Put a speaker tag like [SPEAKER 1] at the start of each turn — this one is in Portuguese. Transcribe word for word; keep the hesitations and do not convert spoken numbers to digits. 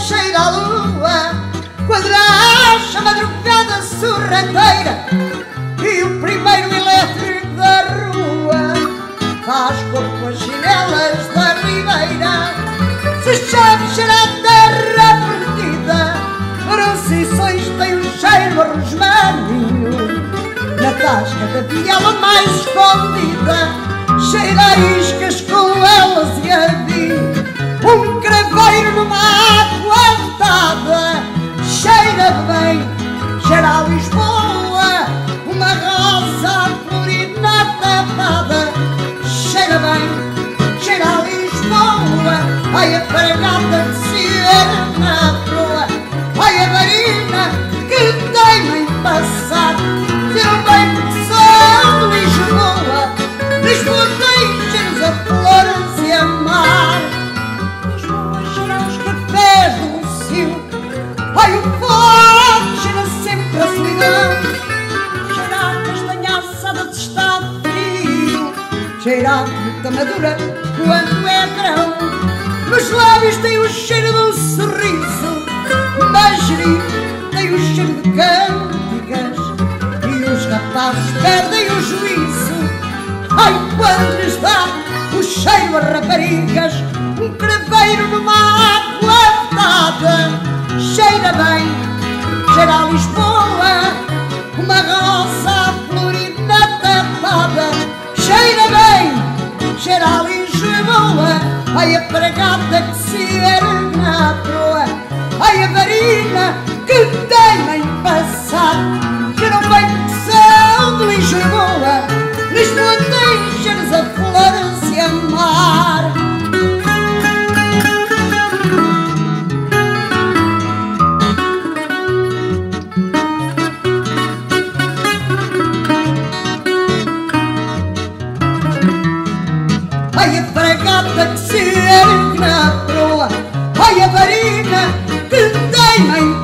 [SPEAKER 1] cheira a lua, quadracha madrugada sorrateira, e o primeiro elétrico da rua faz corpo as chinelas da ribeira. Se chove cheira a terra perdida, procissões tem um cheiro a rosmaninho, na tasca da viela mais escondida cheira a iscas com elas e a vinho. Um craveiro numa água atada cheira bem, cheira a Lisboa. Uma rosa florida tapada cheira bem, cheira a Lisboa. Ai, a fragata que se ergue na proa, ai, a marina que teima em passar. Se não vem porque sou de Lisboa, Lisboa tem cheiros a flores e a mar. Lisboa cheira aos cafés do Lucio, ai, o fogo cheira sempre a solidão. Cheira a castanha assada de estado frio, cheira a fruta madura quando é verão. Nos lábios tem o cheiro de um sorriso, manjericão tem o cheiro de cânticas, e os rapazes perdem o juízo. Ai, quando lhes dá o cheiro a raparigas. Um craveiro numa água atada cheira bem, cheira a Lisboa. Uma rosa florida tapada cheira bem, cheira a Lisboa. Ai, a fragata que se ergue na proa, ai, a marina que teima em passar. Que não vem porque são de Lisboa, Lisboa tem cheiros a flores e a mar. Ai, a fragata que se ergue na proa, ai, a marina que teima em